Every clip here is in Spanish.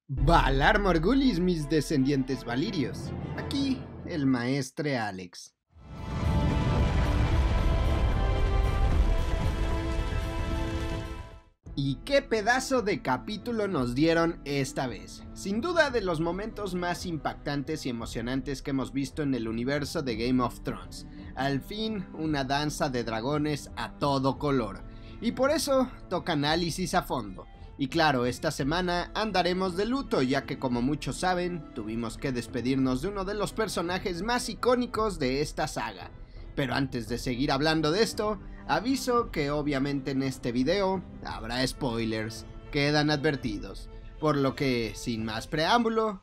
Valar Morgulis, mis descendientes valirios. Aquí, el maestre Alex. Y qué pedazo de capítulo nos dieron esta vez. Sin duda de los momentos más impactantes y emocionantes que hemos visto en el universo de Game of Thrones. Al fin, una danza de dragones a todo color. Y por eso toca análisis a fondo. Y claro, esta semana andaremos de luto, ya que como muchos saben, tuvimos que despedirnos de uno de los personajes más icónicos de esta saga. Pero antes de seguir hablando de esto, aviso que obviamente en este video habrá spoilers, quedan advertidos. Por lo que, sin más preámbulo,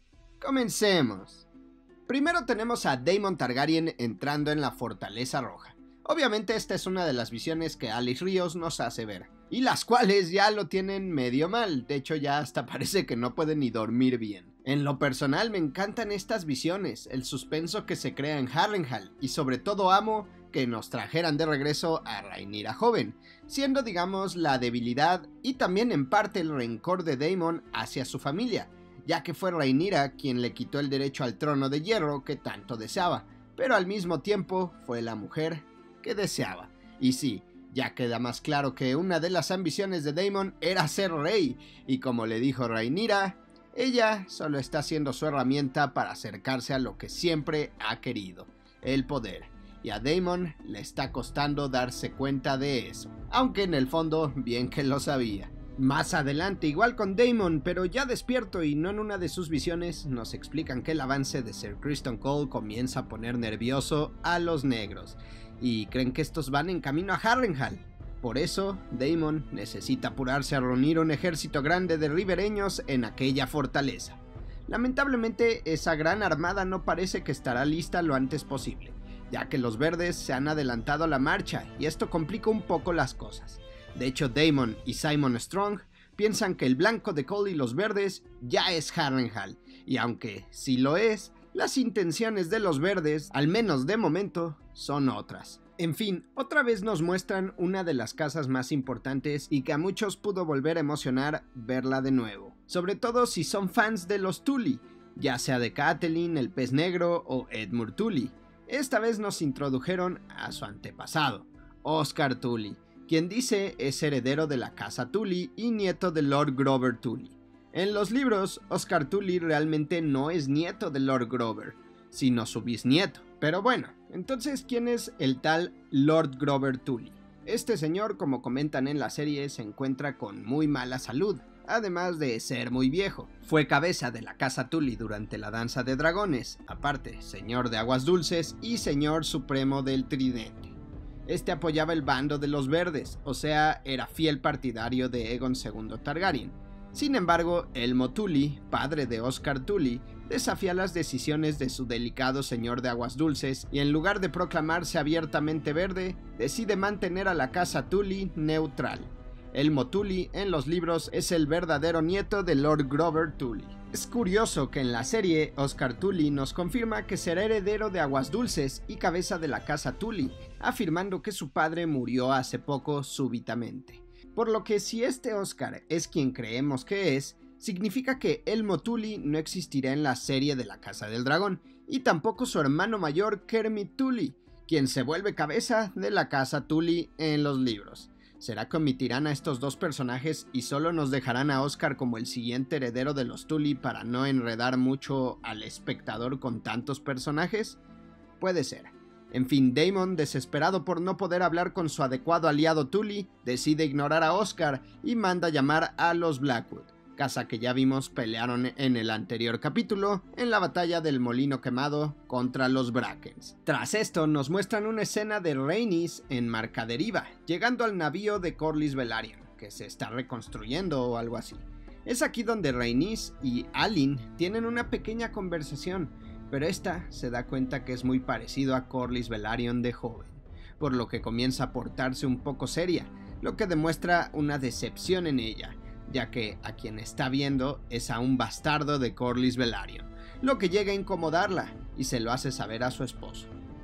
comencemos. Primero tenemos a Daemon Targaryen entrando en la Fortaleza Roja. Obviamente esta es una de las visiones que Alex Ríos nos hace ver, y las cuales ya lo tienen medio mal, de hecho ya hasta parece que no puede ni dormir bien. En lo personal me encantan estas visiones, el suspenso que se crea en Harrenhal, y sobre todo amo que nos trajeran de regreso a Rhaenyra joven, siendo digamos la debilidad y también en parte el rencor de Daemon hacia su familia, ya que fue Rhaenyra quien le quitó el derecho al trono de hierro que tanto deseaba, pero al mismo tiempo fue la mujer que deseaba. Y sí, ya queda más claro que una de las ambiciones de Daemon era ser rey, y como le dijo Rhaenyra, ella solo está siendo su herramienta para acercarse a lo que siempre ha querido, el poder. Y a Daemon le está costando darse cuenta de eso, aunque en el fondo bien que lo sabía. Más adelante, igual con Daemon, pero ya despierto y no en una de sus visiones, nos explican que el avance de Ser Criston Cole comienza a poner nervioso a los negros, y creen que estos van en camino a Harrenhal. Por eso, Daemon necesita apurarse a reunir un ejército grande de ribereños en aquella fortaleza. Lamentablemente, esa gran armada no parece que estará lista lo antes posible, ya que los verdes se han adelantado a la marcha y esto complica un poco las cosas. De hecho, Daemon y Simon Strong piensan que el blanco de Cole y los verdes ya es Harrenhal, y aunque sí lo es, las intenciones de los verdes, al menos de momento, son otras. En fin, otra vez nos muestran una de las casas más importantes y que a muchos pudo volver a emocionar verla de nuevo. Sobre todo si son fans de los Tully, ya sea de Catelyn, el pez negro o Edmure Tully. Esta vez nos introdujeron a su antepasado, Oscar Tully, quien dice es heredero de la casa Tully y nieto de Lord Grover Tully. En los libros, Oscar Tully realmente no es nieto de Lord Grover, sino su bisnieto. Pero bueno, entonces ¿quién es el tal Lord Grover Tully? Este señor, como comentan en la serie, se encuentra con muy mala salud, además de ser muy viejo. Fue cabeza de la casa Tully durante la danza de dragones, aparte, señor de aguas dulces y señor supremo del tridente. Este apoyaba el bando de los verdes, o sea, era fiel partidario de Aegon II Targaryen. Sin embargo, Elmo Tully, padre de Oscar Tully, desafía las decisiones de su delicado señor de aguas dulces y en lugar de proclamarse abiertamente verde, decide mantener a la casa Tully neutral. Elmo Tully en los libros es el verdadero nieto de Lord Grover Tully. Es curioso que en la serie Oscar Tully nos confirma que será heredero de aguas dulces y cabeza de la casa Tully, afirmando que su padre murió hace poco súbitamente. Por lo que si este Oscar es quien creemos que es, significa que Elmo Tully no existirá en la serie de la Casa del Dragón, y tampoco su hermano mayor Kermit Tully, quien se vuelve cabeza de la Casa Tully en los libros. ¿Será que omitirán a estos dos personajes y solo nos dejarán a Oscar como el siguiente heredero de los Tully para no enredar mucho al espectador con tantos personajes? Puede ser. En fin, Daemon, desesperado por no poder hablar con su adecuado aliado Tully, decide ignorar a Oscar y manda llamar a los Blackwood, casa que ya vimos pelearon en el anterior capítulo en la batalla del Molino Quemado contra los Brackens. Tras esto nos muestran una escena de Rhaenys en Marcaderiva, llegando al navío de Corlys Velaryon, que se está reconstruyendo o algo así. Es aquí donde Rhaenys y Aelin tienen una pequeña conversación, pero esta se da cuenta que es muy parecido a Corlys Velaryon de joven, por lo que comienza a portarse un poco seria, lo que demuestra una decepción en ella, ya que a quien está viendo es a un bastardo de Corlys Velaryon, lo que llega a incomodarla y se lo hace saber a su esposo.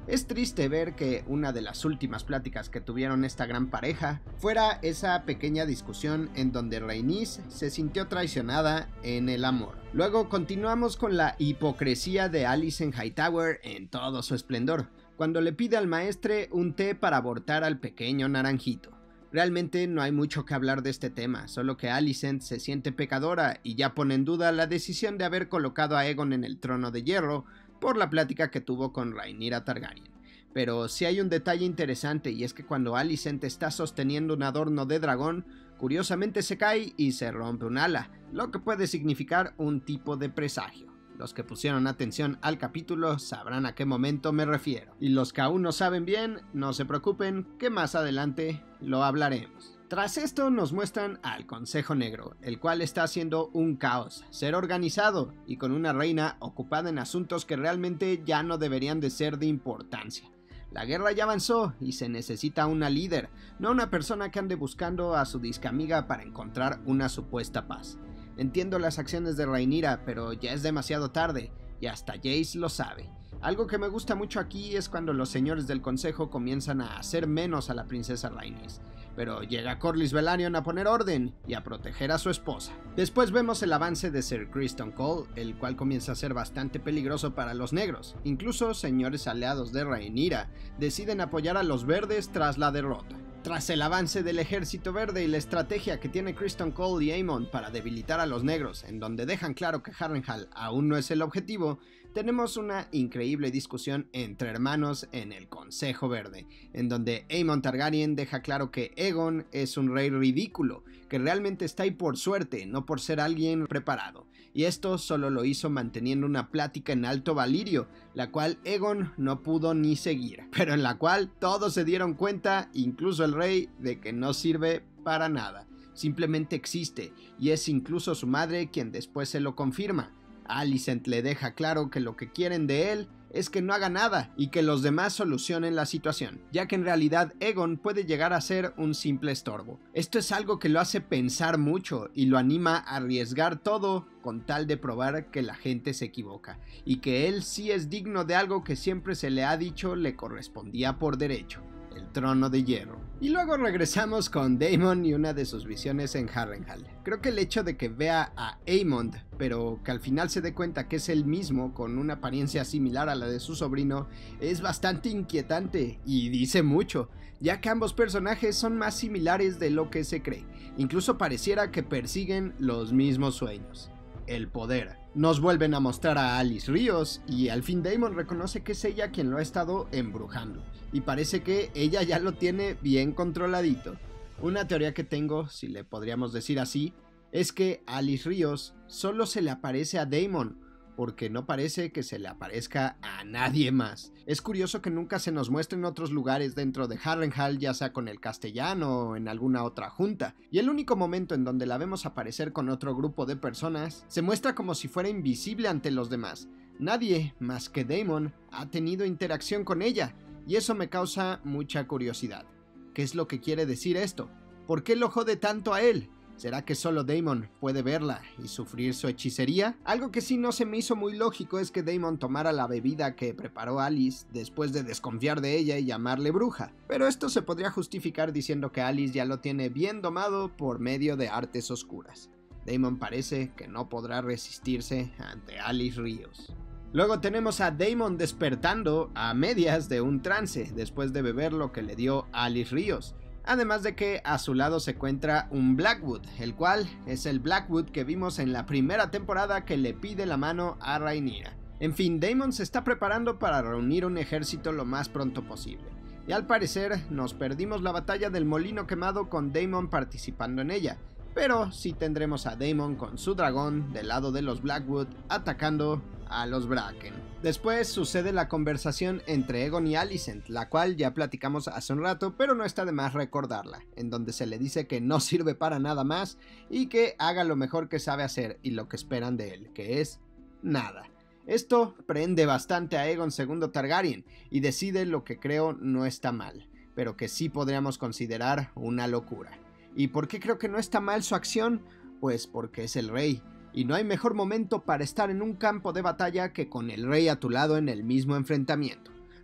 Es triste ver que una de las últimas pláticas que tuvieron esta gran pareja fuera esa pequeña discusión en donde Rhaenys se sintió traicionada en el amor. Luego continuamos con la hipocresía de Alicent Hightower en todo su esplendor, cuando le pide al maestre un té para abortar al pequeño naranjito. Realmente no hay mucho que hablar de este tema, solo que Alicent se siente pecadora y ya pone en duda la decisión de haber colocado a Aegon en el trono de hierro por la plática que tuvo con Rhaenyra Targaryen. Pero sí hay un detalle interesante, y es que cuando Alicent está sosteniendo un adorno de dragón, curiosamente se cae y se rompe un ala, lo que puede significar un tipo de presagio. Los que pusieron atención al capítulo sabrán a qué momento me refiero, y los que aún no saben bien, no se preocupen, que más adelante lo hablaremos. Tras esto nos muestran al Consejo Negro, el cual está haciendo un caos, ser organizado y con una reina ocupada en asuntos que realmente ya no deberían de ser de importancia. La guerra ya avanzó y se necesita una líder, no una persona que ande buscando a su discamiga para encontrar una supuesta paz. Entiendo las acciones de Rhaenyra, pero ya es demasiado tarde, y hasta Jace lo sabe. Algo que me gusta mucho aquí es cuando los señores del consejo comienzan a hacer menos a la princesa Rhaenys, pero llega Corlys Velaryon a poner orden y a proteger a su esposa. Después vemos el avance de Ser Criston Cole, el cual comienza a ser bastante peligroso para los negros. Incluso señores aliados de Rhaenyra deciden apoyar a los verdes tras la derrota. Tras el avance del ejército verde y la estrategia que tiene Criston Cole y Aemon para debilitar a los negros, en donde dejan claro que Harrenhal aún no es el objetivo, tenemos una increíble discusión entre hermanos en el Consejo Verde, en donde Aemon Targaryen deja claro que Aegon es un rey ridículo, que realmente está ahí por suerte, no por ser alguien preparado, y esto solo lo hizo manteniendo una plática en Alto Valyrio, la cual Aegon no pudo ni seguir, pero en la cual todos se dieron cuenta, incluso el rey, de que no sirve para nada, simplemente existe, y es incluso su madre quien después se lo confirma. Alicent le deja claro que lo que quieren de él es que no haga nada y que los demás solucionen la situación, ya que en realidad Aegon puede llegar a ser un simple estorbo. Esto es algo que lo hace pensar mucho y lo anima a arriesgar todo con tal de probar que la gente se equivoca y que él sí es digno de algo que siempre se le ha dicho le correspondía por derecho: el trono de hierro. Y luego regresamos con Daemon y una de sus visiones en Harrenhal. Creo que el hecho de que vea a Aemond, pero que al final se dé cuenta que es él mismo con una apariencia similar a la de su sobrino, es bastante inquietante y dice mucho, ya que ambos personajes son más similares de lo que se cree. Incluso pareciera que persiguen los mismos sueños: el poder. Nos vuelven a mostrar a Alice Ríos y al fin Daemon reconoce que es ella quien lo ha estado embrujando y parece que ella ya lo tiene bien controladito. Una teoría que tengo, si le podríamos decir así, es que Alice Ríos solo se le aparece a Daemon porque no parece que se le aparezca a nadie más. Es curioso que nunca se nos muestren otros lugares dentro de Harrenhal, ya sea con el castellano o en alguna otra junta, y el único momento en donde la vemos aparecer con otro grupo de personas, se muestra como si fuera invisible ante los demás. Nadie más que Daemon ha tenido interacción con ella, y eso me causa mucha curiosidad. ¿Qué es lo que quiere decir esto? ¿Por qué lo jode tanto a él? ¿Será que solo Daemon puede verla y sufrir su hechicería? Algo que sí no se me hizo muy lógico es que Daemon tomara la bebida que preparó Alice después de desconfiar de ella y llamarle bruja, pero esto se podría justificar diciendo que Alice ya lo tiene bien domado por medio de artes oscuras. Daemon parece que no podrá resistirse ante Alice Ríos. Luego tenemos a Daemon despertando a medias de un trance después de beber lo que le dio Alice Ríos. Además de que a su lado se encuentra un Blackwood, el cual es el Blackwood que vimos en la primera temporada que le pide la mano a Rhaenyra. En fin, Daemon se está preparando para reunir un ejército lo más pronto posible. Y al parecer nos perdimos la batalla del Molino Quemado con Daemon participando en ella, pero sí tendremos a Daemon con su dragón del lado de los Blackwood atacando a los Bracken. Después sucede la conversación entre Aegon y Alicent, la cual ya platicamos hace un rato, pero no está de más recordarla, en donde se le dice que no sirve para nada más y que haga lo mejor que sabe hacer y lo que esperan de él, que es nada. Esto prende bastante a Aegon II Targaryen y decide lo que creo no está mal, pero que sí podríamos considerar una locura. ¿Y por qué creo que no está mal su acción? Pues porque es el rey. Y no hay mejor momento para estar en un campo de batalla que con el rey a tu lado en el mismo enfrentamiento.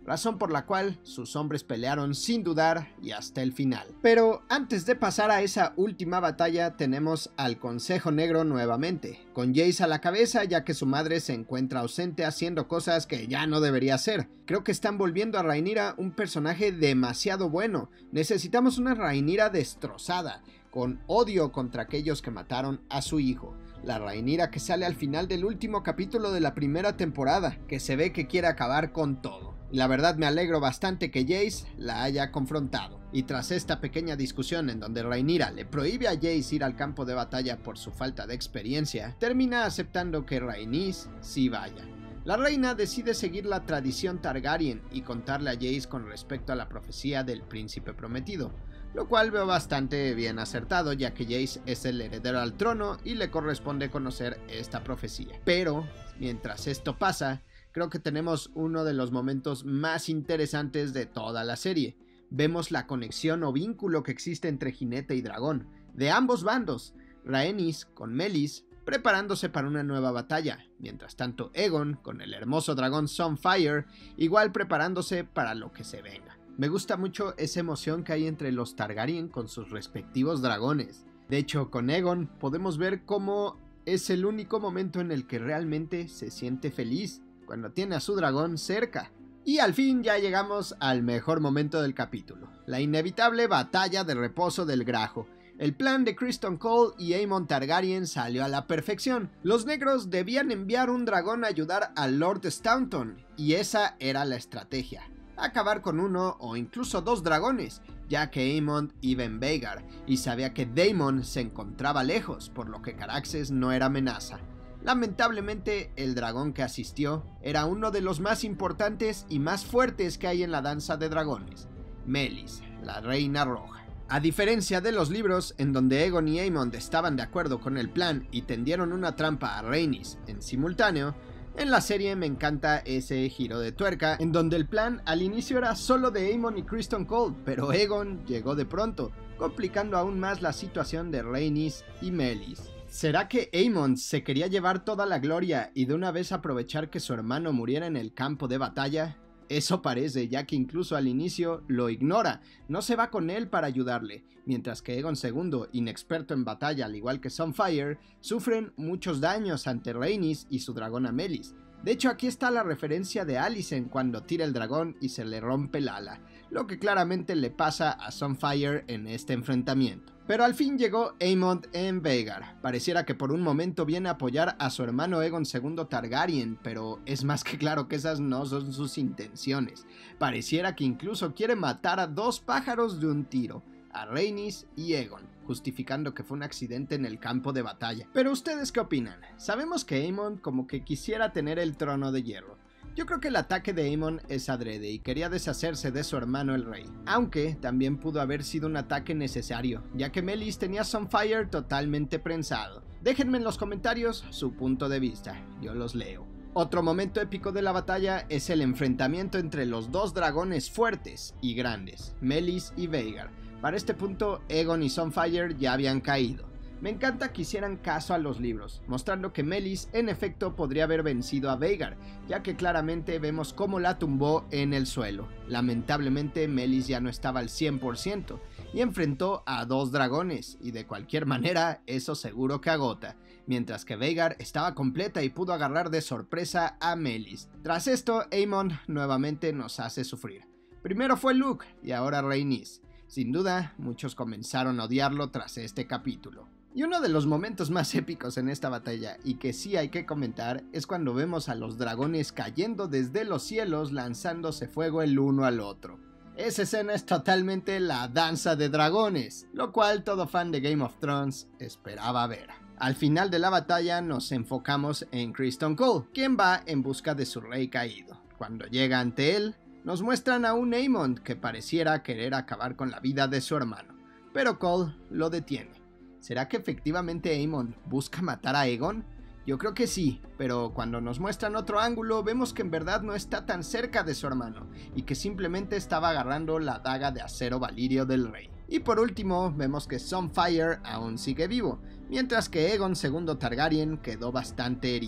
razón por la cual sus hombres pelearon sin dudar y hasta el final. Pero antes de pasar a esa última batalla tenemos al Consejo Negro nuevamente, con Jace a la cabeza ya que su madre se encuentra ausente haciendo cosas que ya no debería hacer. Creo que están volviendo a Rhaenyra un personaje demasiado bueno. Necesitamos una Rhaenyra destrozada, con odio contra aquellos que mataron a su hijo. La Rhaenyra que sale al final del último capítulo de la primera temporada, que se ve que quiere acabar con todo. Y la verdad me alegro bastante que Jace la haya confrontado. Y tras esta pequeña discusión en donde Rhaenyra le prohíbe a Jace ir al campo de batalla por su falta de experiencia, termina aceptando que Rhaenys sí vaya. La reina decide seguir la tradición Targaryen y contarle a Jace con respecto a la profecía del príncipe prometido, lo cual veo bastante bien acertado ya que Jace es el heredero al trono y le corresponde conocer esta profecía. Pero, mientras esto pasa, creo que tenemos uno de los momentos más interesantes de toda la serie. Vemos la conexión o vínculo que existe entre jinete y dragón, de ambos bandos, Rhaenys con Meleys preparándose para una nueva batalla, mientras tanto Aegon con el hermoso dragón Sunfyre igual preparándose para lo que se venga. Me gusta mucho esa emoción que hay entre los Targaryen con sus respectivos dragones. De hecho, con Aegon podemos ver cómo es el único momento en el que realmente se siente feliz, cuando tiene a su dragón cerca. Y al fin ya llegamos al mejor momento del capítulo, la inevitable batalla de reposo del Grajo. El plan de Criston Cole y Aemon Targaryen salió a la perfección. Los negros debían enviar un dragón a ayudar al Lord Staunton, y esa era la estrategia. Acabar con uno o incluso dos dragones, ya que Aemon iba en Vhagar y sabía que Daemon se encontraba lejos, por lo que Caraxes no era amenaza. Lamentablemente, el dragón que asistió era uno de los más importantes y más fuertes que hay en la danza de dragones, Meleys, la Reina Roja. A diferencia de los libros, en donde Aegon y Aemond estaban de acuerdo con el plan y tendieron una trampa a Rhaenys en simultáneo, en la serie me encanta ese giro de tuerca, en donde el plan al inicio era solo de Aemon y Criston Cole, pero Aegon llegó de pronto, complicando aún más la situación de Rhaenys y Meleys. ¿Será que Aemon se quería llevar toda la gloria y de una vez aprovechar que su hermano muriera en el campo de batalla? Eso parece, ya que incluso al inicio lo ignora, no se va con él para ayudarle, mientras que Aegon II, inexperto en batalla al igual que Sunfyre, sufren muchos daños ante Rhaenys y su dragona Meleys. De hecho, aquí está la referencia de Alicent cuando tira el dragón y se le rompe el ala, lo que claramente le pasa a Sunfyre en este enfrentamiento. Pero al fin llegó Aemond en Vhagar. Pareciera que por un momento viene a apoyar a su hermano Aegon II Targaryen, pero es más que claro que esas no son sus intenciones. Pareciera que incluso quiere matar a dos pájaros de un tiro, a Rhaenys y Aegon, justificando que fue un accidente en el campo de batalla. Pero ¿ustedes qué opinan? Sabemos que Aemon como que quisiera tener el trono de hierro. Yo creo que el ataque de Aemon es adrede y quería deshacerse de su hermano el rey, aunque también pudo haber sido un ataque necesario, ya que Meleys tenía Sunfyre totalmente prensado. Déjenme en los comentarios su punto de vista, yo los leo. Otro momento épico de la batalla es el enfrentamiento entre los dos dragones fuertes y grandes, Meleys y Vhagar. Para este punto, Aegon y Sunfyre ya habían caído. Me encanta que hicieran caso a los libros, mostrando que Meleys en efecto podría haber vencido a Vhagar, ya que claramente vemos cómo la tumbó en el suelo. Lamentablemente Meleys ya no estaba al 100% y enfrentó a dos dragones, y de cualquier manera eso seguro que agota, mientras que Vhagar estaba completa y pudo agarrar de sorpresa a Meleys. Tras esto, Aemon nuevamente nos hace sufrir. Primero fue Luke y ahora Rhaenys. Sin duda, muchos comenzaron a odiarlo tras este capítulo. Y uno de los momentos más épicos en esta batalla, y que sí hay que comentar, es cuando vemos a los dragones cayendo desde los cielos lanzándose fuego el uno al otro. Esa escena es totalmente la danza de dragones, lo cual todo fan de Game of Thrones esperaba ver. Al final de la batalla nos enfocamos en Criston Cole, quien va en busca de su rey caído. Cuando llega ante él, nos muestran a un Aemon que pareciera querer acabar con la vida de su hermano, pero Cole lo detiene. ¿Será que efectivamente Aemon busca matar a Aegon? Yo creo que sí, pero cuando nos muestran otro ángulo vemos que en verdad no está tan cerca de su hermano y que simplemente estaba agarrando la daga de acero valirio del rey. Y por último vemos que Sunfyre aún sigue vivo, mientras que Aegon II Targaryen quedó bastante herido.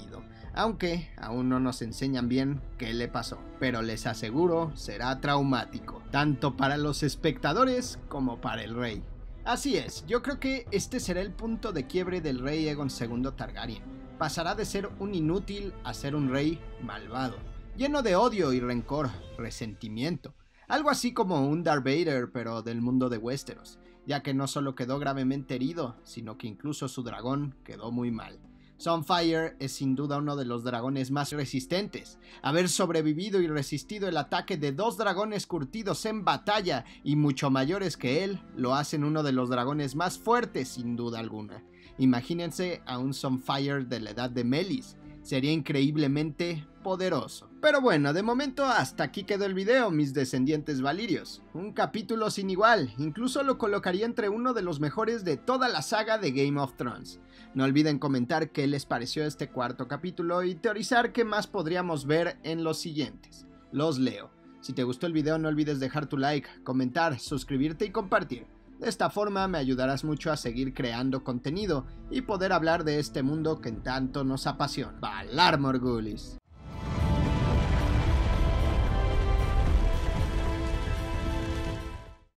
aunque aún no nos enseñan bien qué le pasó, pero les aseguro será traumático, tanto para los espectadores como para el rey. Así es, yo creo que este será el punto de quiebre del rey Aegon II Targaryen. Pasará de ser un inútil a ser un rey malvado, lleno de odio y rencor, resentimiento. Algo así como un Darth Vader, pero del mundo de Westeros, ya que no solo quedó gravemente herido, sino que incluso su dragón quedó muy mal. Sunfire es sin duda uno de los dragones más resistentes. Haber sobrevivido y resistido el ataque de 2 dragones curtidos en batalla y mucho mayores que él, lo hacen uno de los dragones más fuertes sin duda alguna. Imagínense a un Sunfire de la edad de Melis. Sería increíblemente poderoso. Pero bueno, de momento hasta aquí quedó el video, mis descendientes valirios. Un capítulo sin igual, incluso lo colocaría entre uno de los mejores de toda la saga de Game of Thrones. No olviden comentar qué les pareció este 4º capítulo y teorizar qué más podríamos ver en los siguientes. Los leo. Si te gustó el video no olvides dejar tu like, comentar, suscribirte y compartir. De esta forma me ayudarás mucho a seguir creando contenido y poder hablar de este mundo que tanto nos apasiona. Valar Morghulis.